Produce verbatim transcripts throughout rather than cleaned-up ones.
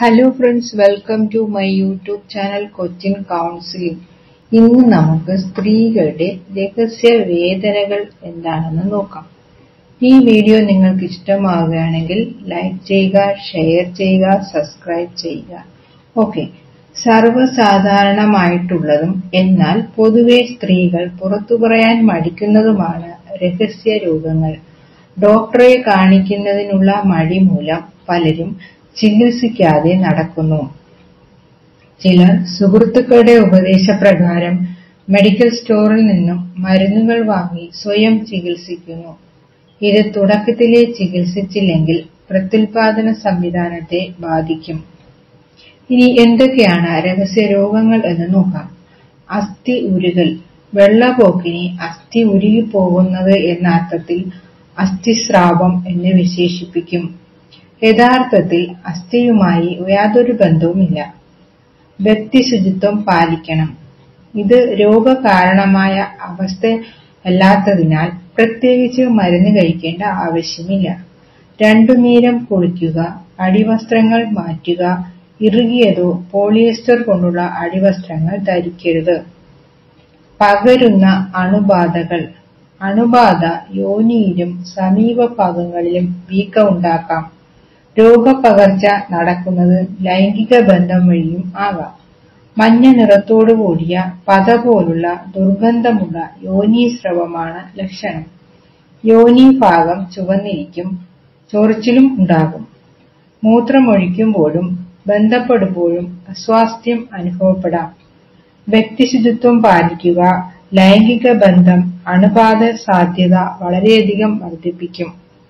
Hello friends, welcome to my YouTube channel Cochin counselling. ഇന്ന് നമുക്ക് സ്ത്രീകളുടെ രഹസ്യ വേദനകൾ എന്താണെന്ന് നോക്കാം. ഈ വീഡിയോ നിങ്ങൾക്ക് ഇഷ്ടമാവുകയാണെങ്കിൽ ലൈക്ക് ചെയ്യുക, ഷെയർ ചെയ്യുക, സബ്സ്ക്രൈബ് ചെയ്യുക. ഓക്കെ, സർവ്വസാധാരണമായിട്ടുള്ളതും എന്നാൽ പൊതുവെ സ്ത്രീകൾ പുറത്തു പറയാൻ മടിക്കുന്നതുമാണ് രഹസ്യ രോഗങ്ങൾ. ഡോക്ടറെ കാണിക്കുന്നതിനുള്ള മടി മൂലം പലരും ചികിത്സിക്കാതെ നടക്കുന്നു. ചിലർ സുഹൃത്തുക്കളുടെ ഉപദേശപ്രകാരം മെഡിക്കൽ സ്റ്റോറിൽ നിന്നും മരുന്നുകൾ വാങ്ങി സ്വയം ചികിത്സിക്കുന്നു. ഇത് തുടക്കത്തിലെ ചികിത്സിച്ചില്ലെങ്കിൽ പ്രത്യുൽപാദന സംവിധാനത്തെ ബാധിക്കും. ഇനി എന്തൊക്കെയാണ് രഹസ്യ രോഗങ്ങൾ എന്ന് നോക്കാം. അസ്ഥി ഉരുകൽ. വെള്ളപോക്കിനെ അസ്ഥി ഉരുകിപ്പോകുന്നത് എന്ന അർത്ഥത്തിൽ അസ്ഥിസ്രാവം എന്ന് വിശേഷിപ്പിക്കും. യഥാർത്ഥത്തിൽ അസ്ഥിയുമായി യാതൊരു ബന്ധവുമില്ല. വ്യക്തിശുചിത്വം പാലിക്കണം. ഇത് രോഗകാരണമായ അവസ്ഥയല്ലാത്തതിനാൽ പ്രത്യേകിച്ച് മരുന്ന് കഴിക്കേണ്ട ആവശ്യമില്ല. രണ്ടു നേരം കുളിക്കുക. അടിവസ്ത്രങ്ങൾ മാറ്റുക. ഇറുകിയതോ പോളിയസ്റ്റർ കൊണ്ടുള്ള അടിവസ്ത്രങ്ങൾ ധരിക്കരുത്. പകരുന്ന അണുബാധകൾ. അണുബാധ യോനിയിലും സമീപ ഭാഗങ്ങളിലും വീക്കം ഉണ്ടാക്കാം. രോഗപകർച്ച നടക്കുന്നത് ലൈംഗിക ബന്ധം വഴിയും ആകാം. മഞ്ഞ നിറത്തോടുകൂടിയ പത പോലുള്ള ദുർഗന്ധമുള്ള യോനീസ്രവമാണ് ലക്ഷണം. യോനി ഭാഗം ചുവന്നിരിക്കും. ചൊറിച്ചിലും ഉണ്ടാകും. മൂത്രമൊഴിക്കുമ്പോഴും ബന്ധപ്പെടുമ്പോഴും അസ്വാസ്ഥ്യം അനുഭവപ്പെടാം. വ്യക്തിശുചിത്വം പാലിക്കുക. ലൈംഗിക ബന്ധം അണുബാധ സാധ്യത വളരെയധികം വർദ്ധിപ്പിക്കും.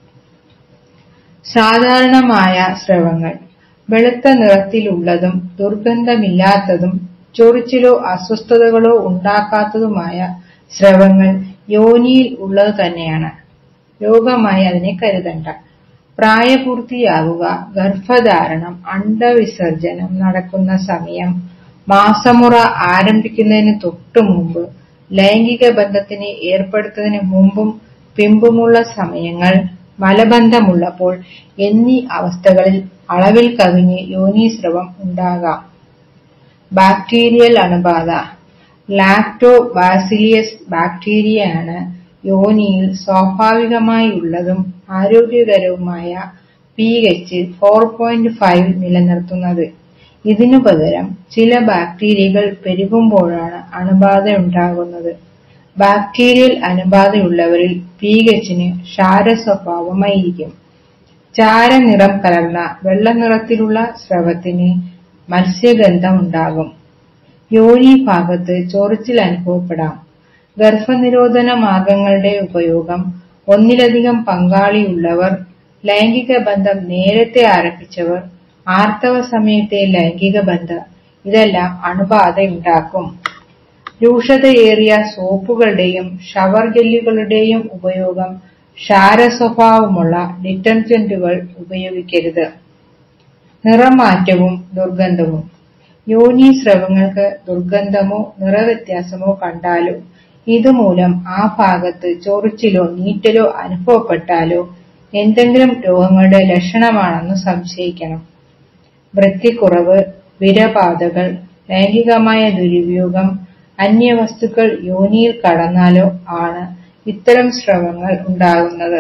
സാധാരണമായ സ്രവങ്ങൾ. വെളുത്ത നിറത്തിലുള്ളതും ദുർഗന്ധമില്ലാത്തതും ചൊറിച്ചിലോ അസ്വസ്ഥതകളോ ഉണ്ടാക്കാത്തതുമായ സ്രവങ്ങൾ യോനിയിൽ ഉള്ളത് തന്നെയാണ്. രോഗമായി അതിനെ കരുതണ്ട. പ്രായപൂർത്തിയാവുക, ഗർഭധാരണം, അണ്ഡവിസർജനം നടക്കുന്ന സമയം, മാസമുറ ആരംഭിക്കുന്നതിന് തൊട്ടു മുമ്പ്, ലൈംഗിക ബന്ധത്തിന് ഏർപ്പെടുന്നതിന് മുമ്പും പിമ്പുമുള്ള സമയങ്ങൾ, മലബന്ധമുള്ളപ്പോൾ എന്നീ അവസ്ഥകളിൽ അളവിൽ കവിഞ്ഞ് യോനീസ്രവം ഉണ്ടാകാം. ബാക്ടീരിയൽ അണുബാധ. ലാക്ടോബാസിലിയസ് ബാക്ടീരിയയാണ് യോനിയിൽ സ്വാഭാവികമായി ഉള്ളതും ആരോഗ്യകരവുമായ P H four point five നിലനിർത്തുന്നത്. ഇതിനു പകരം ചില ബാക്ടീരിയകൾ പെരുകുമ്പോഴാണ് അണുബാധ ഉണ്ടാകുന്നത്. Bacterial അണുബാധയുള്ളവരിൽ P എച്ചിന് ക്ഷാര സ്വഭാവമായിരിക്കും. ചാരനിറം കലർന്ന വെള്ള നിറത്തിലുള്ള സ്രവത്തിന് മത്സ്യഗന്ധം ഉണ്ടാകും. യോനി ഭാഗത്ത് ചൊറിച്ചിൽ അനുഭവപ്പെടാം. ഗർഭനിരോധന മാർഗങ്ങളുടെ ഉപയോഗം, ഒന്നിലധികം പങ്കാളിയുള്ളവർ, ലൈംഗിക ബന്ധം നേരത്തെ ആരംഭിച്ചവർ, ആർത്തവ സമയത്തെ ലൈംഗിക ബന്ധം ഇതെല്ലാം അണുബാധയുണ്ടാക്കും. രൂക്ഷതയേറിയ സോപ്പുകളുടെയും ഷവർ ജെല്ലുകളുടെയും ഉപയോഗം. ക്ഷാരസ്വഭാവമുള്ള ഡിറ്റർജന്റുകൾ ഉപയോഗിക്കരുത്. നിറമാറ്റവും ദുർഗന്ധവും. യോനീസ്രവങ്ങൾക്ക് ദുർഗന്ധമോ നിറവ്യത്യാസമോ കണ്ടാലോ ഇതുമൂലം ആ ഭാഗത്ത് ചൊറിച്ചിലോ നീറ്റലോ അനുഭവപ്പെട്ടാലോ എന്തെങ്കിലും രോഗങ്ങളുടെ ലക്ഷണമാണെന്ന് സംശയിക്കണം. വൃത്തിക്കുറവ്, വിരബാധകൾ, ലൈംഗികമായ ദുരുപയോഗം, അന്യവസ്തുക്കൾ യോനിയിൽ കടന്നാലോ ആണ് ഇത്തരം സ്രവങ്ങൾ ഉണ്ടാകുന്നത്.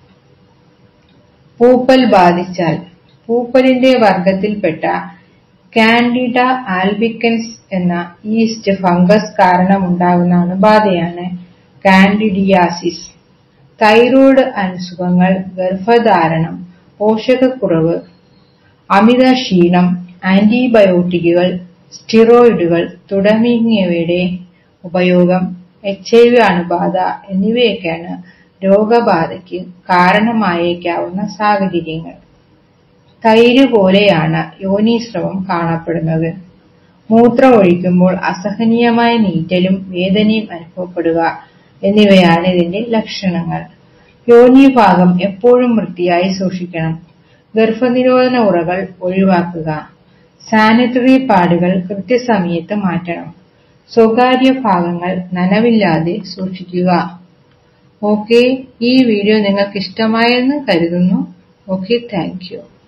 പൂപ്പൽ ബാധിച്ചാൽ. പൂപ്പലിന്റെ വർഗത്തിൽപ്പെട്ട കാൻഡിഡ ആൽബിക്കൻസ് എന്ന ഈസ്റ്റ് ഫംഗസ് കാരണമുണ്ടാകുന്ന അണുബാധയാണ് കാൻഡിഡിയാസിസ്. തൈറോയ്ഡ് അസുഖങ്ങൾ, ഗർഭധാരണം, പോഷകക്കുറവ്, അമിത ക്ഷീണം, ആന്റിബയോട്ടിക്കുകൾ, സ്റ്റിറോയിഡുകൾ തുടങ്ങിയവയുടെ ഉപയോഗം, എച്ച് ഐ വി അണുബാധ എന്നിവയൊക്കെയാണ് രോഗബാധയ്ക്ക് കാരണമായേക്കാവുന്ന സാഹചര്യങ്ങൾ. തൈര് പോലെയാണ് യോനീസ്രവം കാണപ്പെടുന്നത്. മൂത്രം ഒഴിക്കുമ്പോൾ അസഹനീയമായ നീറ്റലും വേദനയും അനുഭവപ്പെടുക എന്നിവയാണ് ഇതിന്റെ ലക്ഷണങ്ങൾ. യോനി ഭാഗം എപ്പോഴും വൃത്തിയായി സൂക്ഷിക്കണം. ഗർഭനിരോധന ഉറകൾ ഒഴിവാക്കുക. സാനിറ്ററി പാഡുകൾ കൃത്യസമയത്ത് മാറ്റണം. സ്വകാര്യ ഭാഗങ്ങൾ നനവില്ലാതെ സൂക്ഷിക്കുക. ഓക്കെ, ഈ വീഡിയോ നിങ്ങൾക്ക് ഇഷ്ടമായെന്ന് കരുതുന്നു. Okay, thank U.